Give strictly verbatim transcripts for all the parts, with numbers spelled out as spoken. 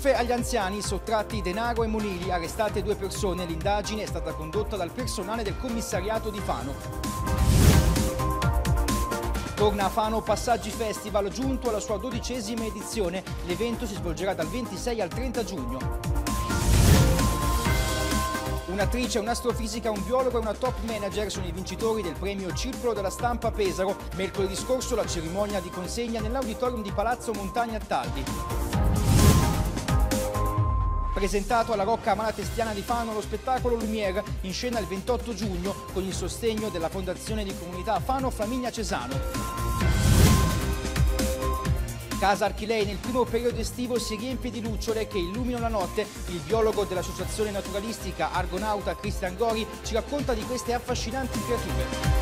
Truffe agli anziani, sottratti denaro e monili, arrestate due persone. L'indagine è stata condotta dal personale del commissariato di Fano. Torna a Fano Passaggi Festival, giunto alla sua dodicesima edizione. L'evento si svolgerà dal ventisei al trenta giugno. Un'attrice, un'astrofisica, un biologo e una top manager sono i vincitori del premio Circolo della Stampa Pesaro. Mercoledì scorso la cerimonia di consegna nell'auditorium di Palazzo Montagna Taldi. Presentato alla Rocca Malatestiana di Fano lo spettacolo Lumière, in scena il ventotto giugno con il sostegno della Fondazione di Comunità Fano Flaminia Cesano. Casa Archilei nel primo periodo estivo si riempie di lucciole che illuminano la notte. Il biologo dell'associazione naturalistica Argonauta Cristian Gori ci racconta di queste affascinanti creature.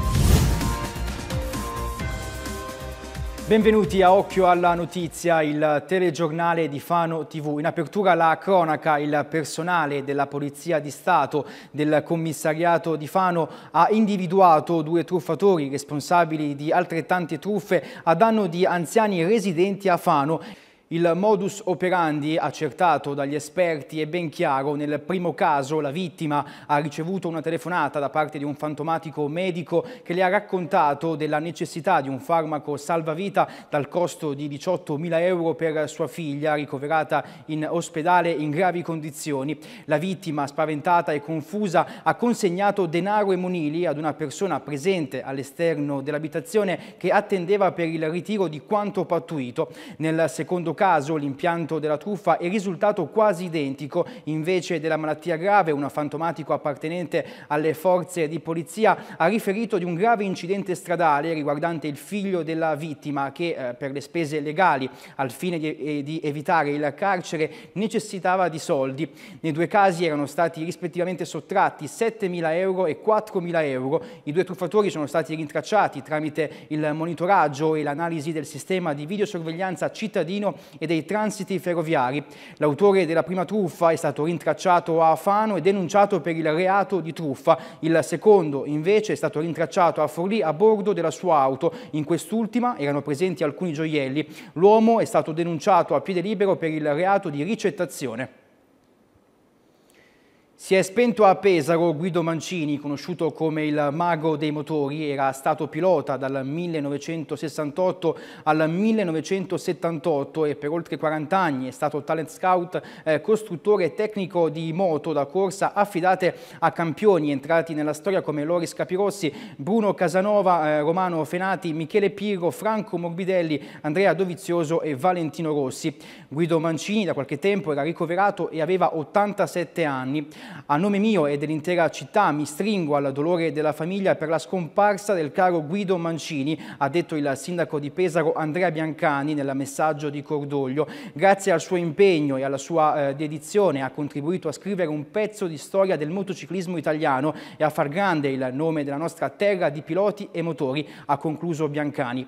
Benvenuti a Occhio alla Notizia, il telegiornale di Fano tivù. In apertura la cronaca: il personale della Polizia di Stato del commissariato di Fano ha individuato due truffatori responsabili di altrettante truffe a danno di anziani residenti a Fano. Il modus operandi accertato dagli esperti è ben chiaro. Nel primo caso la vittima ha ricevuto una telefonata da parte di un fantomatico medico che le ha raccontato della necessità di un farmaco salvavita dal costo di diciottomila euro per sua figlia ricoverata in ospedale in gravi condizioni. La vittima, spaventata e confusa, ha consegnato denaro e monili ad una persona presente all'esterno dell'abitazione che attendeva per il ritiro di quanto pattuito. Nel secondo caso caso l'impianto della truffa è risultato quasi identico. Invece della malattia grave, un fantomatico appartenente alle forze di polizia ha riferito di un grave incidente stradale riguardante il figlio della vittima che eh, per le spese legali al fine di, eh, di evitare il carcere necessitava di soldi. Nei due casi erano stati rispettivamente sottratti settemila euro e quattromila euro. I due truffatori sono stati rintracciati tramite il monitoraggio e l'analisi del sistema di videosorveglianza cittadino e dei transiti ferroviari. L'autore della prima truffa è stato rintracciato a Fano e denunciato per il reato di truffa. Il secondo invece è stato rintracciato a Forlì a bordo della sua auto. In quest'ultima erano presenti alcuni gioielli. L'uomo è stato denunciato a piede libero per il reato di ricettazione. Si è spento a Pesaro Guido Mancini, conosciuto come il mago dei motori. Era stato pilota dal millenovecentosessantotto al millenovecentosettantotto e per oltre quaranta anni è stato talent scout, eh, costruttore e tecnico di moto da corsa affidate a campioni entrati nella storia come Loris Capirossi, Bruno Casanova, eh, Romano Fenati, Michele Pirro, Franco Morbidelli, Andrea Dovizioso e Valentino Rossi. Guido Mancini da qualche tempo era ricoverato e aveva ottantasette anni. A nome mio e dell'intera città mi stringo al dolore della famiglia per la scomparsa del caro Guido Mancini, ha detto il sindaco di Pesaro Andrea Biancani nel messaggio di cordoglio. Grazie al suo impegno e alla sua eh, dedizione ha contribuito a scrivere un pezzo di storia del motociclismo italiano e a far grande il nome della nostra terra di piloti e motori, ha concluso Biancani.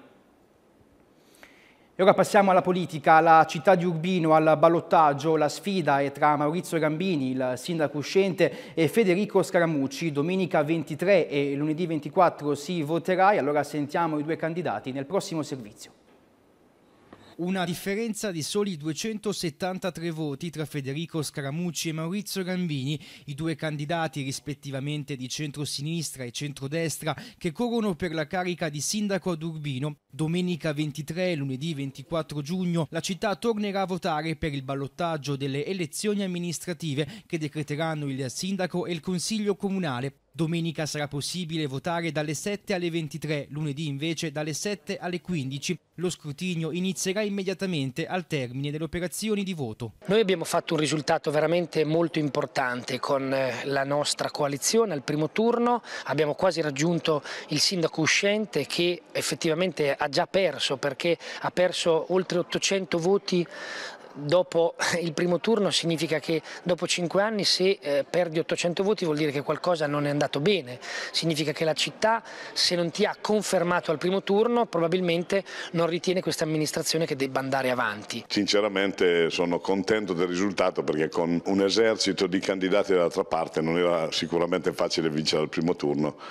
E ora passiamo alla politica. La città di Urbino al ballottaggio. La sfida è tra Maurizio Gambini, il sindaco uscente, e Federico Scaramucci. Domenica ventitré e lunedì ventiquattro si voterà e allora sentiamo i due candidati nel prossimo servizio. Una differenza di soli duecentosettantatré voti tra Federico Scaramucci e Maurizio Gambini, i due candidati rispettivamente di centrosinistra e centrodestra che corrono per la carica di sindaco ad Urbino. Domenica ventitré e lunedì ventiquattro giugno la città tornerà a votare per il ballottaggio delle elezioni amministrative che decreteranno il sindaco e il consiglio comunale. Domenica sarà possibile votare dalle sette alle ventitré, lunedì invece dalle sette alle quindici. Lo scrutinio inizierà immediatamente al termine delle operazioni di voto. Noi abbiamo fatto un risultato veramente molto importante con la nostra coalizione al primo turno. Abbiamo quasi raggiunto il sindaco uscente che effettivamente ha già perso, perché ha perso oltre ottocento voti. Dopo il primo turno significa che dopo cinque anni se eh, perdi ottocento voti vuol dire che qualcosa non è andato bene, significa che la città, se non ti ha confermato al primo turno, probabilmente non ritiene questa amministrazione che debba andare avanti. Sinceramente sono contento del risultato, perché con un esercito di candidati dall'altra parte non era sicuramente facile vincere al primo turno.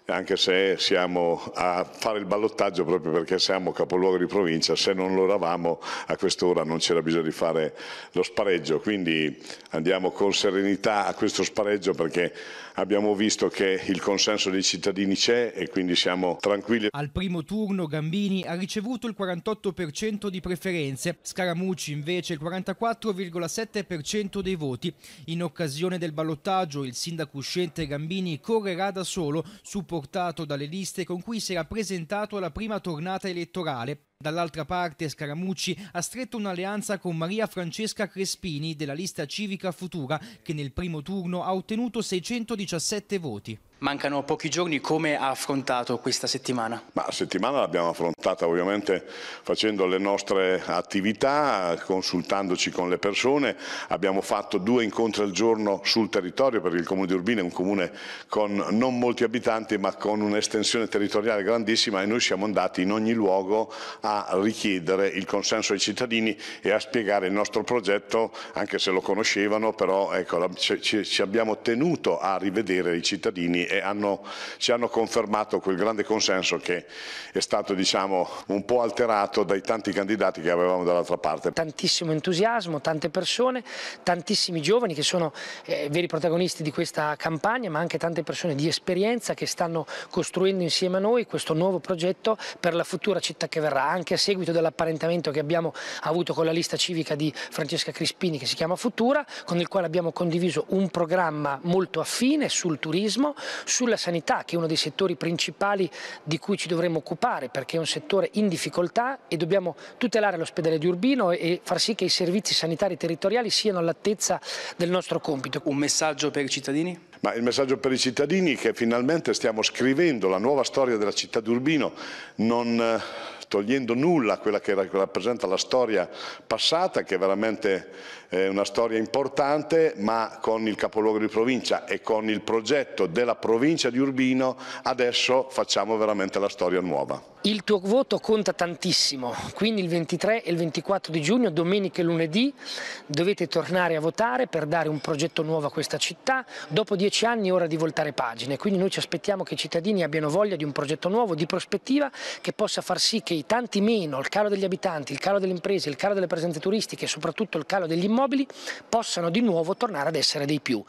anche se siamo a fare il ballottaggio proprio perché siamo capoluogo di provincia. Se non lo eravamo a quest'ora non c'era bisogno di fare lo spareggio, quindi andiamo con serenità a questo spareggio perché abbiamo visto che il consenso dei cittadini c'è e quindi siamo tranquilli. Al primo turno Gambini ha ricevuto il quarantotto per cento di preferenze, Scaramucci invece il quarantaquattro virgola sette per cento dei voti. In occasione del ballottaggio il sindaco uscente Gambini correrà da solo, supportato dalle liste con cui si era presentato alla prima tornata elettorale. Dall'altra parte Scaramucci ha stretto un'alleanza con Maria Francesca Crespini della lista Civica Futura, che nel primo turno ha ottenuto seicentodiciassette voti. Mancano pochi giorni, come ha affrontato questa settimana? Ma la settimana l'abbiamo affrontata ovviamente facendo le nostre attività, consultandoci con le persone. Abbiamo fatto due incontri al giorno sul territorio, perché il comune di Urbino è un comune con non molti abitanti ma con un'estensione territoriale grandissima, e noi siamo andati in ogni luogo a richiedere il consenso ai cittadini e a spiegare il nostro progetto, anche se lo conoscevano, però ecco, ci, ci abbiamo tenuto a rivedere i cittadini e hanno, ci hanno confermato quel grande consenso che è stato, diciamo, un po' alterato dai tanti candidati che avevamo dall'altra parte. Tantissimo entusiasmo, tante persone, tantissimi giovani che sono eh, veri protagonisti di questa campagna, ma anche tante persone di esperienza che stanno costruendo insieme a noi questo nuovo progetto per la futura città che verrà, anche a seguito dell'apparentamento che abbiamo avuto con la lista civica di Francesca Crespini che si chiama Futura, con il quale abbiamo condiviso un programma molto affine sul turismo, sulla sanità, che è uno dei settori principali di cui ci dovremmo occupare, perché è un settore in difficoltà e dobbiamo tutelare l'ospedale di Urbino e far sì che i servizi sanitari territoriali siano all'altezza del nostro compito. Un messaggio per i cittadini? Ma il messaggio per i cittadini è che finalmente stiamo scrivendo la nuova storia della città di Urbino, non togliendo nulla a quella che rappresenta la storia passata, che è veramente eh, una storia importante, ma con il capoluogo di provincia e con il progetto della provincia di Urbino adesso facciamo veramente la storia nuova. Il tuo voto conta tantissimo, quindi il ventitré e il ventiquattro di giugno, domenica e lunedì, dovete tornare a votare per dare un progetto nuovo a questa città. Dopo dieci anni è ora di voltare pagine, quindi noi ci aspettiamo che i cittadini abbiano voglia di un progetto nuovo, di prospettiva, che possa far sì che i tanti meno, il calo degli abitanti, il calo delle imprese, il calo delle presenze turistiche e soprattutto il calo degli immobili possano di nuovo tornare ad essere dei più.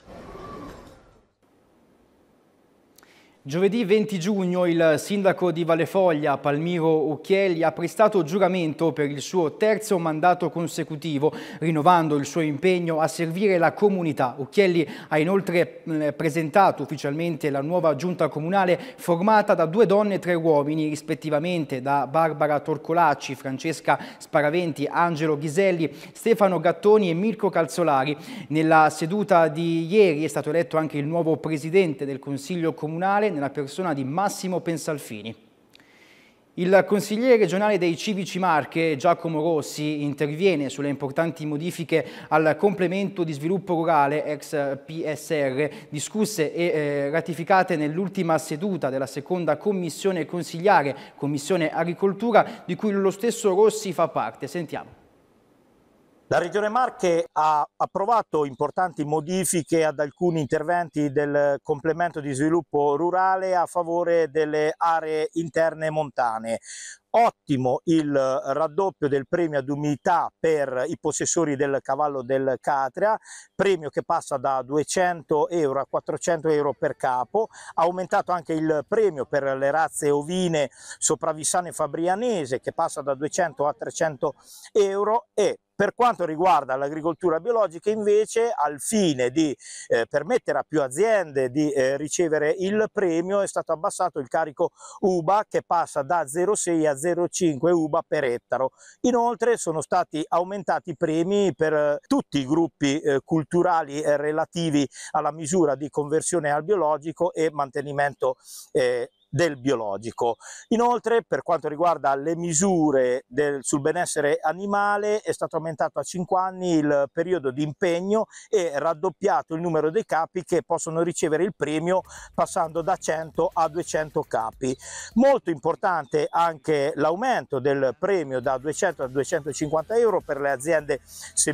Giovedì venti giugno il sindaco di Vallefoglia, Palmiro Ucchielli, ha prestato giuramento per il suo terzo mandato consecutivo, rinnovando il suo impegno a servire la comunità. Ucchielli ha inoltre presentato ufficialmente la nuova giunta comunale formata da due donne e tre uomini, rispettivamente da Barbara Torcolacci, Francesca Sparaventi, Angelo Ghiselli, Stefano Gattoni e Mirko Calzolari. Nella seduta di ieri è stato eletto anche il nuovo presidente del Consiglio Comunale, nella persona di Massimo Pensalfini. Il consigliere regionale dei Civici Marche, Giacomo Rossi, interviene sulle importanti modifiche al complemento di sviluppo rurale ex P S R, discusse e eh, ratificate nell'ultima seduta della seconda commissione consigliare, Commissione Agricoltura, di cui lo stesso Rossi fa parte. Sentiamo. La Regione Marche ha approvato importanti modifiche ad alcuni interventi del complemento di sviluppo rurale a favore delle aree interne montane. Ottimo il raddoppio del premio ad umiltà per i possessori del cavallo del Catria, premio che passa da duecento euro a quattrocento euro per capo. Ha aumentato anche il premio per le razze ovine sopravvissane e fabrianese, che passa da duecento a trecento euro, e per quanto riguarda l'agricoltura biologica invece, al fine di eh, permettere a più aziende di eh, ricevere il premio, è stato abbassato il carico U B A, che passa da zero virgola sei a zero virgola cinque U B A per ettaro. Inoltre sono stati aumentati i premi per eh, tutti i gruppi eh, culturali eh, relativi alla misura di conversione al biologico e mantenimento eh, del biologico. Inoltre, per quanto riguarda le misure del, sul benessere animale, è stato aumentato a cinque anni il periodo di impegno e raddoppiato il numero dei capi che possono ricevere il premio, passando da cento a duecento capi. Molto importante anche l'aumento del premio da duecento a duecentocinquanta euro per le aziende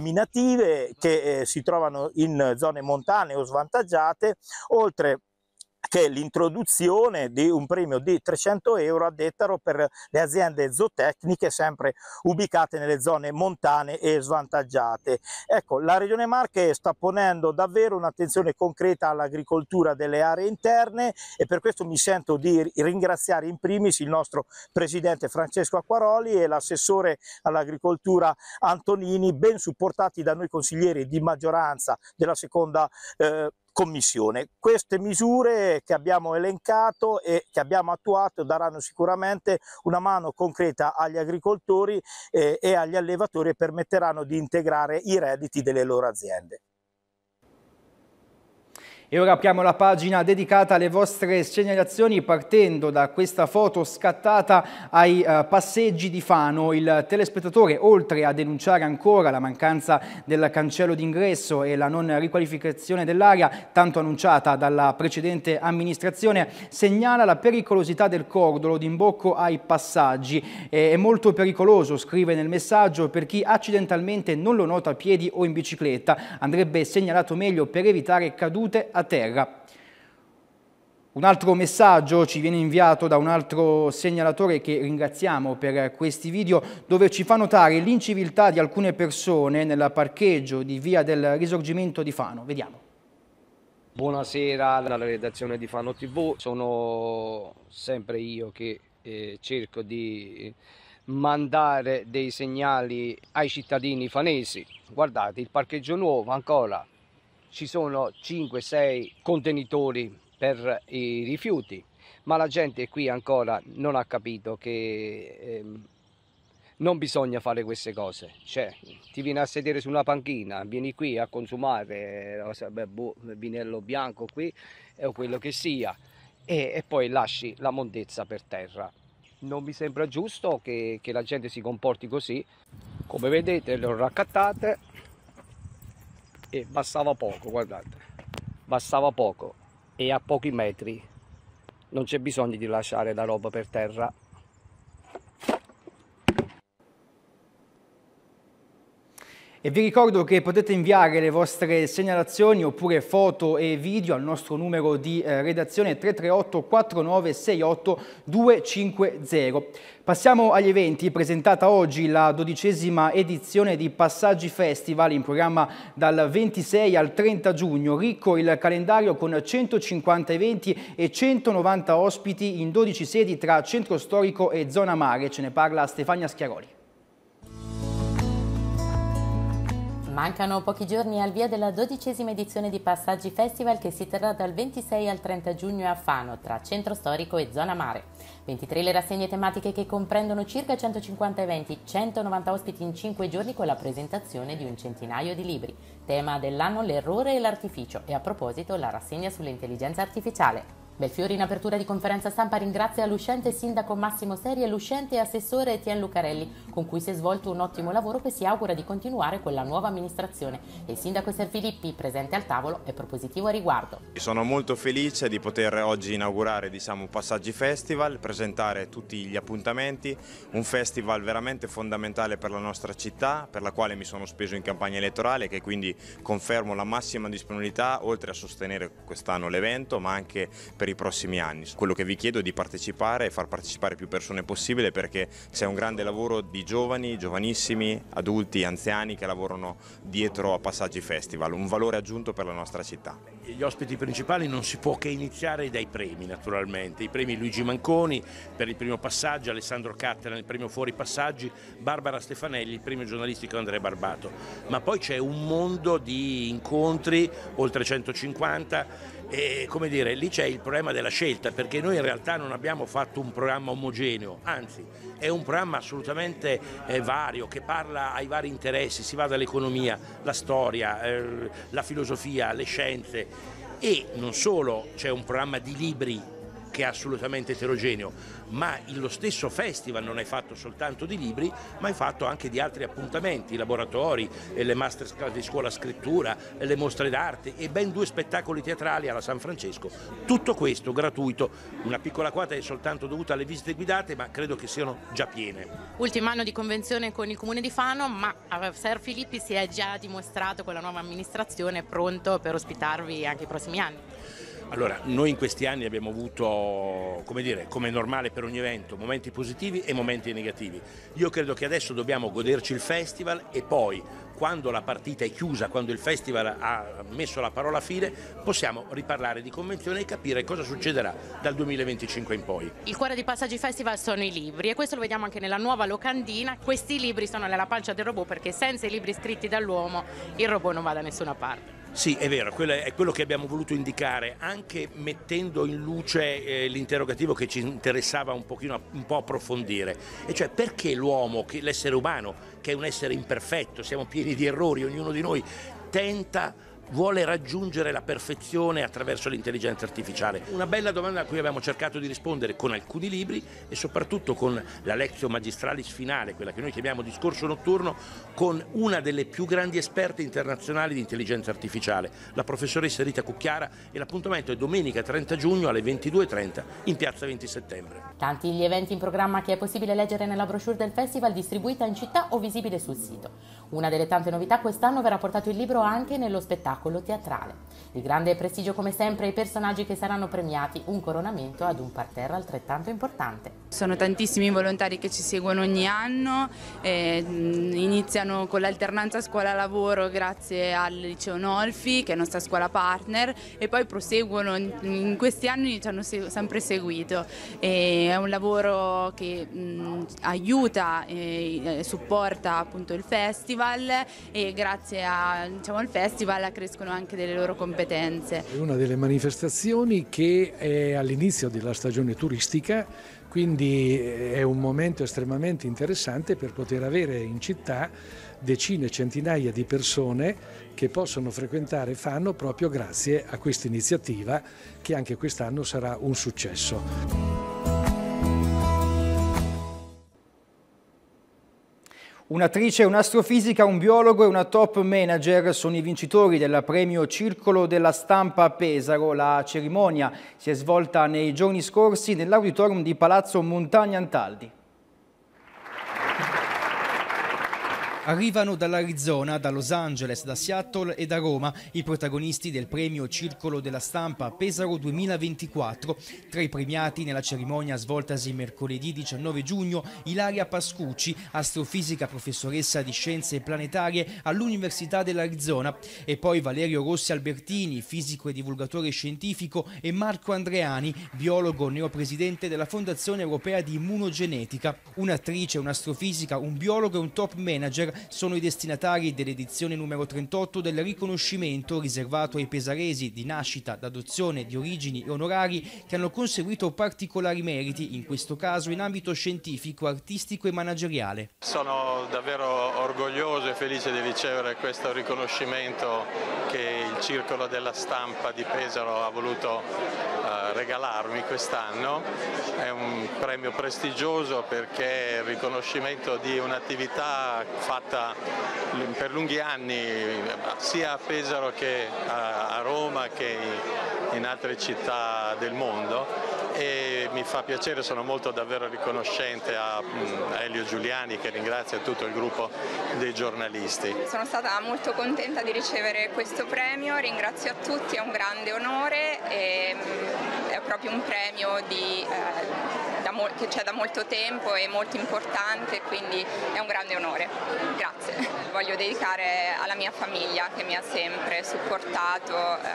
seminative che eh, si trovano in zone montane o svantaggiate, oltre che è l'introduzione di un premio di trecento euro ad ettaro per le aziende zootecniche sempre ubicate nelle zone montane e svantaggiate. Ecco, la Regione Marche sta ponendo davvero un'attenzione concreta all'agricoltura delle aree interne e per questo mi sento di ringraziare in primis il nostro presidente Francesco Acquaroli e l'assessore all'agricoltura Antonini, ben supportati da noi consiglieri di maggioranza della seconda eh, Commissione. Queste misure che abbiamo elencato e che abbiamo attuato daranno sicuramente una mano concreta agli agricoltori eh, e agli allevatori e permetteranno di integrare i redditi delle loro aziende. E ora apriamo la pagina dedicata alle vostre segnalazioni partendo da questa foto scattata ai uh, passeggi di Fano. Il telespettatore, oltre a denunciare ancora la mancanza del cancello d'ingresso e la non riqualificazione dell'area, tanto annunciata dalla precedente amministrazione, segnala la pericolosità del cordolo d'imbocco ai passaggi. È molto pericoloso, scrive nel messaggio, per chi accidentalmente non lo nota a piedi o in bicicletta. Andrebbe segnalato meglio per evitare cadute a terra. Un altro messaggio ci viene inviato da un altro segnalatore che ringraziamo per questi video, dove ci fa notare l'inciviltà di alcune persone nel parcheggio di Via del Risorgimento di Fano. Vediamo. Buonasera dalla redazione di Fano tivù, sono sempre io che eh, cerco di mandare dei segnali ai cittadini fanesi. Guardate, il parcheggio nuovo ancora. Ci sono cinque sei contenitori per i rifiuti, ma la gente qui ancora non ha capito che ehm, non bisogna fare queste cose. Cioè, ti vieni a sedere su una panchina, vieni qui a consumare eh, boh, vinello bianco qui o quello che sia e, e poi lasci la mondezza per terra. Non mi sembra giusto che, che la gente si comporti così. Come vedete le ho raccattate e bastava poco, guardate, bastava poco e a pochi metri, non c'è bisogno di lasciare la roba per terra. E vi ricordo che potete inviare le vostre segnalazioni oppure foto e video al nostro numero di eh, redazione tre tre otto quattro nove sei otto due cinque zero. Passiamo agli eventi. Presentata oggi la dodicesima edizione di Passaggi Festival in programma dal ventisei al trenta giugno. Ricco il calendario con centocinquanta eventi e centonovanta ospiti in dodici sedi tra centro storico e zona mare. Ce ne parla Stefania Schiaroli. Mancano pochi giorni al via della dodicesima edizione di Passaggi Festival che si terrà dal ventisei al trenta giugno a Fano, tra centro storico e zona mare. ventitré le rassegne tematiche che comprendono circa centocinquanta eventi, centonovanta ospiti in cinque giorni con la presentazione di un centinaio di libri. Tema dell'anno l'errore e l'artificio e a proposito la rassegna sull'intelligenza artificiale. Belfiore in apertura di conferenza stampa ringrazia l'uscente sindaco Massimo Seri e l'uscente assessore Etienne Lucarelli, con cui si è svolto un ottimo lavoro che si augura di continuare con la nuova amministrazione. Il sindaco Ser Filippi, presente al tavolo, è propositivo a riguardo. Sono molto felice di poter oggi inaugurare diciamo, Passaggi Festival, presentare tutti gli appuntamenti, un festival veramente fondamentale per la nostra città, per la quale mi sono speso in campagna elettorale, che quindi confermo la massima disponibilità, oltre a sostenere quest'anno l'evento, ma anche per i prossimi anni. Quello che vi chiedo è di partecipare e far partecipare più persone possibile, perché c'è un grande lavoro di giovani, giovanissimi, adulti, anziani che lavorano dietro a Passaggi Festival, un valore aggiunto per la nostra città. Gli ospiti principali non si può che iniziare dai premi, naturalmente. I premi Luigi Manconi per il primo passaggio, Alessandro Cattera nel premio Fuori Passaggi, Barbara Stefanelli il premio giornalistico Andrea Barbato. Ma poi c'è un mondo di incontri, oltre centocinquanta, e come dire, lì c'è il problema della scelta, perché noi in realtà non abbiamo fatto un programma omogeneo, anzi è un programma assolutamente eh, vario, che parla ai vari interessi, si va dall'economia, la storia, eh, la filosofia, le scienze, e non solo c'è un programma di libri che è assolutamente eterogeneo, ma lo stesso festival non è fatto soltanto di libri, ma è fatto anche di altri appuntamenti, i laboratori, le master di scuola scrittura, le mostre d'arte e ben due spettacoli teatrali alla San Francesco. Tutto questo gratuito, una piccola quota è soltanto dovuta alle visite guidate, ma credo che siano già piene. Ultimo anno di convenzione con il Comune di Fano, ma Ser Filippi si è già dimostrato con la nuova amministrazione pronto per ospitarvi anche i prossimi anni. Allora, noi in questi anni abbiamo avuto, come dire, come è normale per ogni evento, momenti positivi e momenti negativi. Io credo che adesso dobbiamo goderci il festival e poi, quando la partita è chiusa, quando il festival ha messo la parola fine, possiamo riparlare di convenzione e capire cosa succederà dal duemilaventicinque in poi. Il cuore di Passaggi Festival sono i libri e questo lo vediamo anche nella nuova locandina. Questi libri sono nella pancia del robot perché senza i libri scritti dall'uomo il robot non va da nessuna parte. Sì, è vero, quello è quello che abbiamo voluto indicare, anche mettendo in luce eh, l'interrogativo che ci interessava un pochino, un po' approfondire, e cioè perché l'uomo, l'essere umano, che è un essere imperfetto, siamo pieni di errori, ognuno di noi tenta, vuole raggiungere la perfezione attraverso l'intelligenza artificiale? Una bella domanda a cui abbiamo cercato di rispondere con alcuni libri e soprattutto con la Lectio Magistralis finale, quella che noi chiamiamo discorso notturno, con una delle più grandi esperte internazionali di intelligenza artificiale, la professoressa Rita Cucchiara, e l'appuntamento è domenica trenta giugno alle ventidue e trenta in piazza venti settembre. Tanti gli eventi in programma che è possibile leggere nella brochure del festival distribuita in città o visibile sul sito. Una delle tante novità quest'anno verrà portato il libro anche nello spettacolo teatrale. Di grande prestigio come sempre i personaggi che saranno premiati, un coronamento ad un parterre altrettanto importante. Sono tantissimi i volontari che ci seguono ogni anno, eh, iniziano con l'alternanza scuola-lavoro grazie al Liceo Nolfi, che è nostra scuola partner, e poi proseguono, in questi anni ci hanno sempre seguito. E è un lavoro che mh, aiuta e supporta appunto il festival, e grazie a, diciamo, al festival crescono anche delle loro competenze. È una delle manifestazioni che è all'inizio della stagione turistica, quindi è un momento estremamente interessante per poter avere in città decine, centinaia di persone che possono frequentare Fano proprio grazie a questa iniziativa, che anche quest'anno sarà un successo. Un'attrice, un'astrofisica, un biologo e una top manager sono i vincitori del premio Circolo della Stampa a Pesaro. La cerimonia si è svolta nei giorni scorsi nell'auditorium di Palazzo Montagna Antaldi. Arrivano dall'Arizona, da Los Angeles, da Seattle e da Roma i protagonisti del premio Circolo della Stampa a Pesaro duemilaventiquattro. Tra i premiati nella cerimonia svoltasi mercoledì diciannove giugno, Ilaria Pascucci, astrofisica professoressa di scienze planetarie all'Università dell'Arizona, e poi Valerio Rossi Albertini, fisico e divulgatore scientifico, e Marco Andreani, biologo neopresidente della Fondazione Europea di Immunogenetica. Un'attrice, un'astrofisica, un biologo e un top manager sono i destinatari dell'edizione numero trentotto del riconoscimento riservato ai pesaresi di nascita, d'adozione, di origini e onorari che hanno conseguito particolari meriti, in questo caso in ambito scientifico, artistico e manageriale. Sono davvero orgoglioso e felice di ricevere questo riconoscimento che il Circolo della Stampa di Pesaro ha voluto uh, regalarmi quest'anno. È un premio prestigioso perché è il riconoscimento di un'attività fatta per lunghi anni sia a Pesaro che a Roma che in altre città del mondo, e mi fa piacere, sono molto davvero riconoscente a Elio Giuliani, che ringrazio, e tutto il gruppo dei giornalisti. Sono stata molto contenta di ricevere questo premio, ringrazio a tutti, è un grande onore, e è proprio un premio di, eh, da che c'è da molto tempo, e molto importante, quindi è un grande onore. Grazie. Voglio dedicare alla mia famiglia che mi ha sempre supportato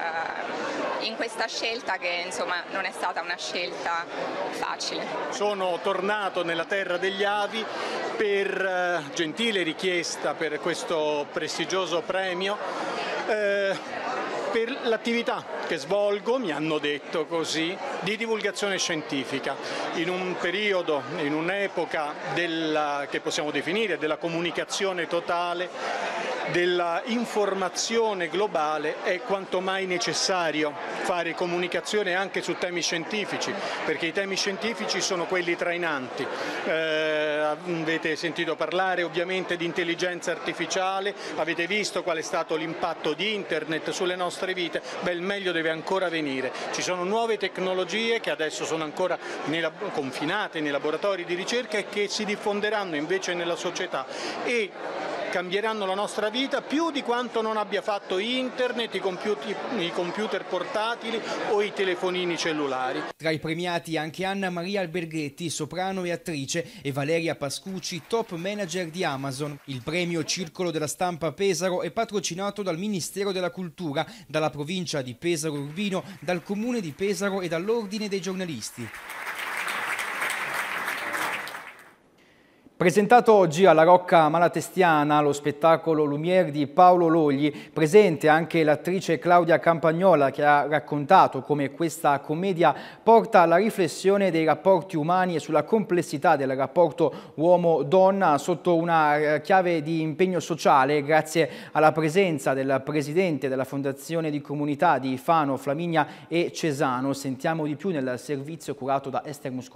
eh, in questa scelta che insomma non è stata una scelta facile. Sono tornato nella terra degli avi per eh, gentile richiesta per questo prestigioso premio. Eh, Per l'attività che svolgo, mi hanno detto così, di divulgazione scientifica, in un periodo, in un'epoca della, che possiamo definire della comunicazione totale, della informazione globale, è quanto mai necessario fare comunicazione anche su temi scientifici, perché i temi scientifici sono quelli trainanti. Eh, avete sentito parlare ovviamente di intelligenza artificiale, avete visto qual è stato l'impatto di internet sulle nostre vite. Beh, il meglio deve ancora venire. Ci sono nuove tecnologie che adesso sono ancora nei, confinate nei laboratori di ricerca e che si diffonderanno invece nella società, e cambieranno la nostra vita più di quanto non abbia fatto internet, i computer, i computer portatili o i telefonini cellulari. Tra i premiati anche Anna Maria Alberghetti, soprano e attrice, e Valeria Pascucci, top manager di Amazon. Il premio Circolo della Stampa Pesaro è patrocinato dal Ministero della Cultura, dalla provincia di Pesaro Urbino, dal Comune di Pesaro e dall'Ordine dei giornalisti. Presentato oggi alla Rocca Malatestiana lo spettacolo Lumière di Paolo Logli, presente anche l'attrice Claudia Campagnola, che ha raccontato come questa commedia porta alla riflessione dei rapporti umani e sulla complessità del rapporto uomo-donna sotto una chiave di impegno sociale, grazie alla presenza del presidente della Fondazione di Comunità di Fano, Flaminia e Cesano. Sentiamo di più nel servizio curato da Esther Muscò.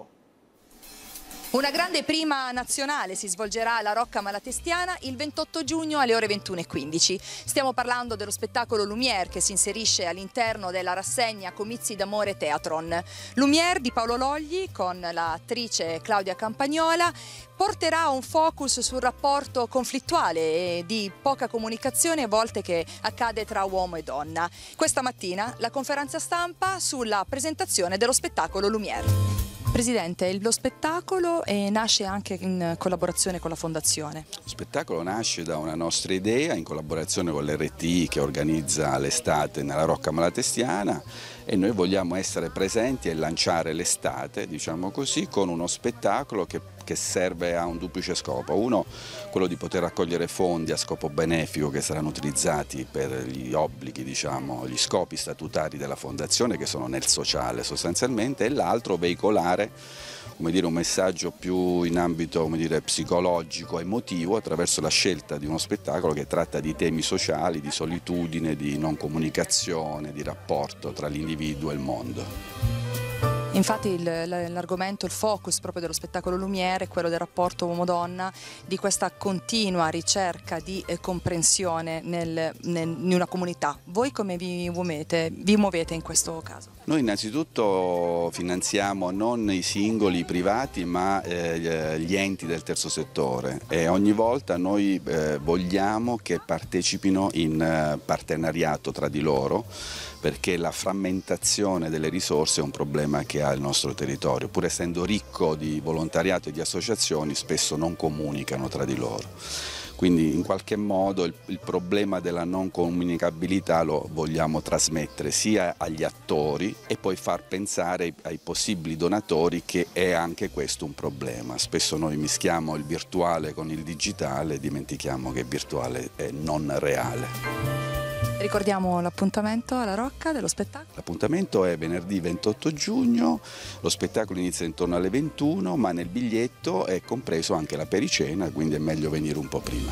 Una grande prima nazionale si svolgerà alla Rocca Malatestiana il ventotto giugno alle ore ventuno e quindici. Stiamo parlando dello spettacolo Lumière, che si inserisce all'interno della rassegna Comizi d'Amore Teatron. Lumière di Paolo Logli con l'attrice Claudia Campagnola porterà un focus sul rapporto conflittuale e di poca comunicazione a volte che accade tra uomo e donna. Questa mattina la conferenza stampa sulla presentazione dello spettacolo Lumière. Presidente, lo spettacolo eh, nasce anche in collaborazione con la Fondazione. Lo spettacolo nasce da una nostra idea in collaborazione con l'R T I che organizza l'estate nella Rocca Malatestiana, e noi vogliamo essere presenti e lanciare l'estate, diciamo così, con uno spettacolo che, che serve a un duplice scopo. Uno, quello di poter raccogliere fondi a scopo benefico che saranno utilizzati per gli obblighi, diciamo, gli scopi statutari della Fondazione, che sono nel sociale sostanzialmente, e l'altro veicolare, come dire, un messaggio più in ambito, come dire, psicologico, emotivo, attraverso la scelta di uno spettacolo che tratta di temi sociali, di solitudine, di non comunicazione, di rapporto tra l'individuo e il mondo. Infatti l'argomento, il focus proprio dello spettacolo Lumière è quello del rapporto uomo-donna, di questa continua ricerca di eh, comprensione nel, nel, in una comunità. Voi come vi muovete, vi muovete in questo caso? Noi innanzitutto finanziamo non i singoli privati ma eh, gli enti del terzo settore, e ogni volta noi eh, vogliamo che partecipino in eh, partenariato tra di loro, perché la frammentazione delle risorse è un problema che ha il nostro territorio, pur essendo ricco di volontariato e di associazioni, spesso non comunicano tra di loro. Quindi in qualche modo il, il problema della non comunicabilità lo vogliamo trasmettere sia agli attori e poi far pensare ai, ai possibili donatori che è anche questo un problema. Spesso noi mischiamo il virtuale con il digitale e dimentichiamo che il virtuale è non reale. Ricordiamo l'appuntamento alla Rocca dello spettacolo? L'appuntamento è venerdì ventotto giugno, lo spettacolo inizia intorno alle ventuno, ma nel biglietto è compreso anche la pericena, quindi è meglio venire un po' prima.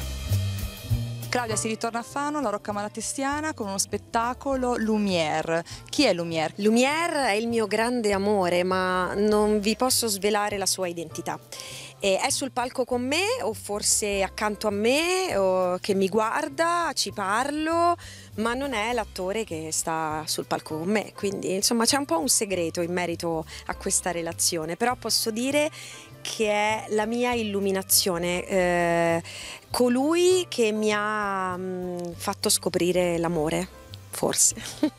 Claudia, si ritorna a Fano, la Rocca Malatestiana, con uno spettacolo Lumière. Chi è Lumière? Lumière è il mio grande amore, ma non vi posso svelare la sua identità. È sul palco con me o forse accanto a me, o che mi guarda, ci parlo, ma non è l'attore che sta sul palco con me, quindi insomma c'è un po' un segreto in merito a questa relazione, però posso dire che è la mia illuminazione, eh, colui che mi ha mh, fatto scoprire l'amore, forse.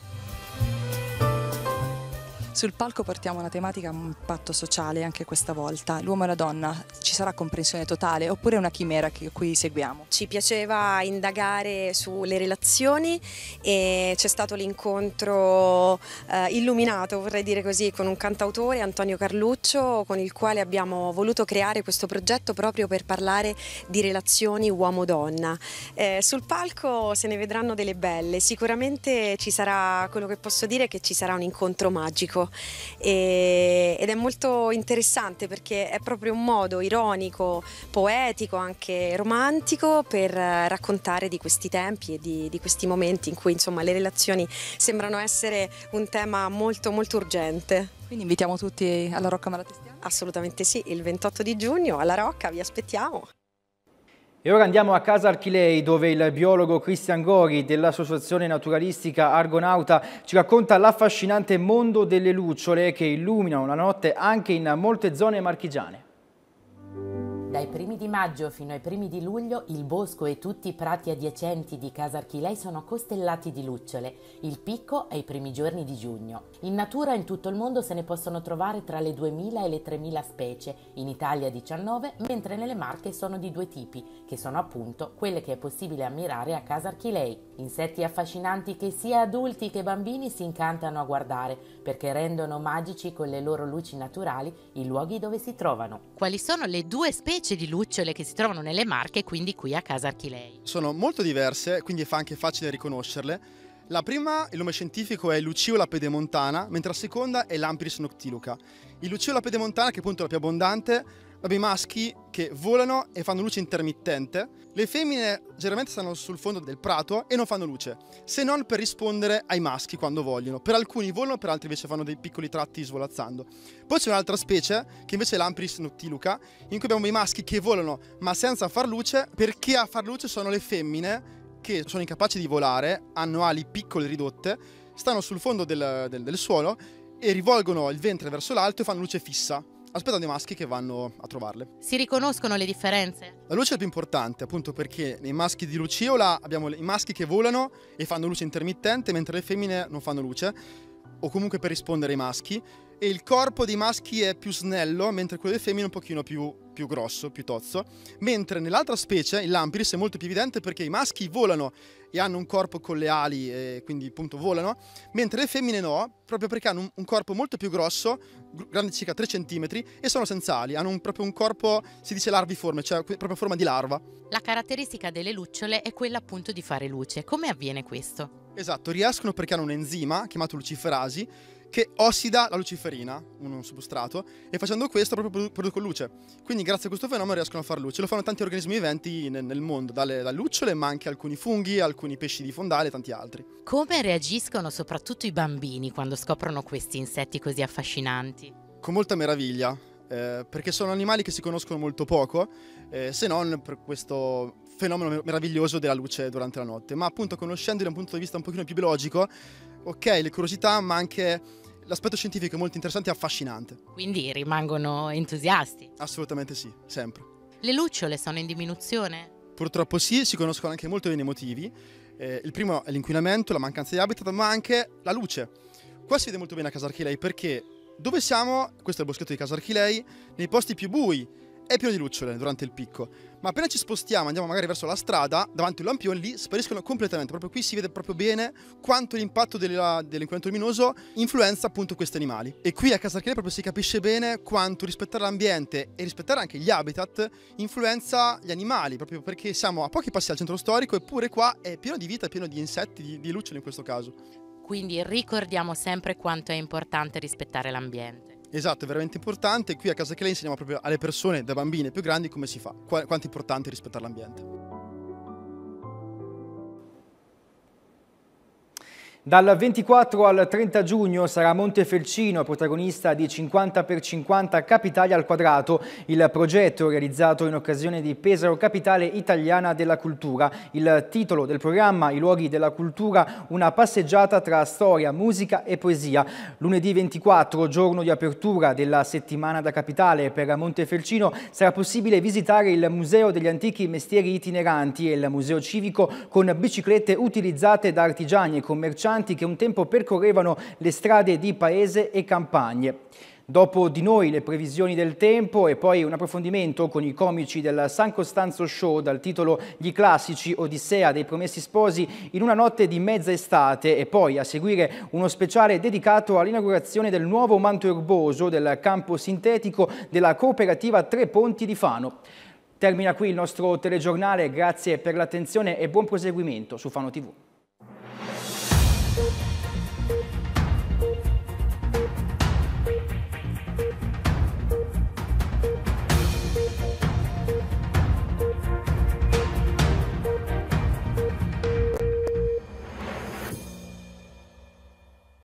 Sul palco portiamo una tematica, un impatto sociale anche questa volta. L'uomo e la donna, ci sarà comprensione totale oppure è una chimera che qui seguiamo? Ci piaceva indagare sulle relazioni e c'è stato l'incontro eh, illuminato, vorrei dire così, con un cantautore, Antonio Carluccio, con il quale abbiamo voluto creare questo progetto proprio per parlare di relazioni uomo-donna. Eh, sul palco se ne vedranno delle belle, sicuramente ci sarà, quello che posso dire è che ci sarà un incontro magico. E, ed è molto interessante perché è proprio un modo ironico, poetico, anche romantico per raccontare di questi tempi e di, di questi momenti in cui insomma le relazioni sembrano essere un tema molto molto urgente. Quindi invitiamo tutti alla Rocca Malatestiana? Assolutamente sì, il ventotto di giugno alla Rocca, vi aspettiamo. E ora andiamo a Casa Archilei, dove il biologo Cristian Gori dell'Associazione Naturalistica Argonauta ci racconta l'affascinante mondo delle lucciole che illuminano la notte anche in molte zone marchigiane. Dai primi di maggio fino ai primi di luglio il bosco e tutti i prati adiacenti di Casa Archilei sono costellati di lucciole, il picco ai primi giorni di giugno. In natura in tutto il mondo se ne possono trovare tra le duemila e le tremila specie, in Italia diciannove, mentre nelle Marche sono di due tipi, che sono appunto quelle che è possibile ammirare a Casa Archilei. Insetti affascinanti che sia adulti che bambini si incantano a guardare, perché rendono magici con le loro luci naturali i luoghi dove si trovano. Quali sono le due specie di lucciole che si trovano nelle Marche e quindi qui a Casa Archilei? Sono molto diverse, quindi è anche facile riconoscerle. La prima, il nome scientifico è Luciola pedemontana, mentre la seconda è Lampiris noctiluca. Il Luciola pedemontana, che appunto è la più abbondante, abbiamo i maschi che volano e fanno luce intermittente. Le femmine generalmente stanno sul fondo del prato e non fanno luce, se non per rispondere ai maschi quando vogliono. Per alcuni volano, per altri invece fanno dei piccoli tratti svolazzando. Poi c'è un'altra specie, che invece è Lampiris noctiluca, in cui abbiamo i maschi che volano ma senza far luce, perché a far luce sono le femmine che sono incapaci di volare, hanno ali piccole e ridotte, stanno sul fondo del, del, del suolo e rivolgono il ventre verso l'alto e fanno luce fissa, aspettando i maschi che vanno a trovarle. Si riconoscono le differenze? La luce è più importante, appunto perché nei maschi di luciola abbiamo i maschi che volano e fanno luce intermittente, mentre le femmine non fanno luce, o comunque per rispondere ai maschi, e il corpo dei maschi è più snello, mentre quello delle femmine è un pochino più, più grosso, più tozzo, mentre nell'altra specie, il Lampiris, è molto più evidente perché i maschi volano e hanno un corpo con le ali e quindi appunto volano, mentre le femmine no, proprio perché hanno un, un corpo molto più grosso, grande circa tre centimetri, e sono senza ali, hanno un, proprio un corpo, si dice larviforme, cioè proprio forma di larva. La caratteristica delle lucciole è quella appunto di fare luce. Come avviene questo? Esatto, riescono perché hanno un enzima chiamato luciferasi che ossida la luciferina, un substrato, e facendo questo proprio producono luce. Quindi grazie a questo fenomeno riescono a fare luce. Lo fanno tanti organismi viventi nel, nel mondo, dalle, dalle lucciole, ma anche alcuni funghi, alcuni pesci di fondale e tanti altri. Come reagiscono soprattutto i bambini quando scoprono questi insetti così affascinanti? Con molta meraviglia, eh, perché sono animali che si conoscono molto poco, eh, se non per questo fenomeno meraviglioso della luce durante la notte. Ma appunto conoscendoli da un punto di vista un pochino più biologico, ok, le curiosità, ma anche l'aspetto scientifico è molto interessante e affascinante. Quindi rimangono entusiasti? Assolutamente sì, sempre. Le lucciole sono in diminuzione? Purtroppo sì, si conoscono anche molto bene i motivi. Eh, il primo è l'inquinamento, la mancanza di habitat, ma anche la luce. Qua si vede molto bene a Casa Archilei perché dove siamo, questo è il boschetto di Casa Archilei, nei posti più bui è pieno di lucciole durante il picco, ma appena ci spostiamo, andiamo magari verso la strada, davanti al lampione, lì spariscono completamente. Proprio qui si vede proprio bene quanto l'impatto dell'inquinamento luminoso influenza appunto questi animali. E qui a Casa Archilei proprio si capisce bene quanto rispettare l'ambiente e rispettare anche gli habitat influenza gli animali, proprio perché siamo a pochi passi dal centro storico, eppure qua è pieno di vita, è pieno di insetti, di, di lucciole in questo caso. Quindi ricordiamo sempre quanto è importante rispettare l'ambiente. Esatto, è veramente importante. Qui a Casa Archilei insegniamo proprio alle persone, da bambine più grandi, come si fa, qu- quanto è importante rispettare l'ambiente. Dal ventiquattro al trenta giugno sarà Montefelcino protagonista di cinquanta per cinquanta Capitali al Quadrato, il progetto realizzato in occasione di Pesaro Capitale Italiana della Cultura. Il titolo del programma, I luoghi della cultura, una passeggiata tra storia, musica e poesia. Lunedì ventiquattro, giorno di apertura della settimana da Capitale, per Montefelcino sarà possibile visitare il Museo degli Antichi Mestieri Itineranti e il Museo Civico con biciclette utilizzate da artigiani e commercianti che un tempo percorrevano le strade di paese e campagne. Dopo di noi le previsioni del tempo e poi un approfondimento con i comici del San Costanzo Show dal titolo Gli classici, Odissea dei Promessi Sposi in una notte di mezza estate, e poi a seguire uno speciale dedicato all'inaugurazione del nuovo manto erboso del campo sintetico della cooperativa Tre Ponti di Fano. Termina qui il nostro telegiornale, grazie per l'attenzione e buon proseguimento su Fano tivù.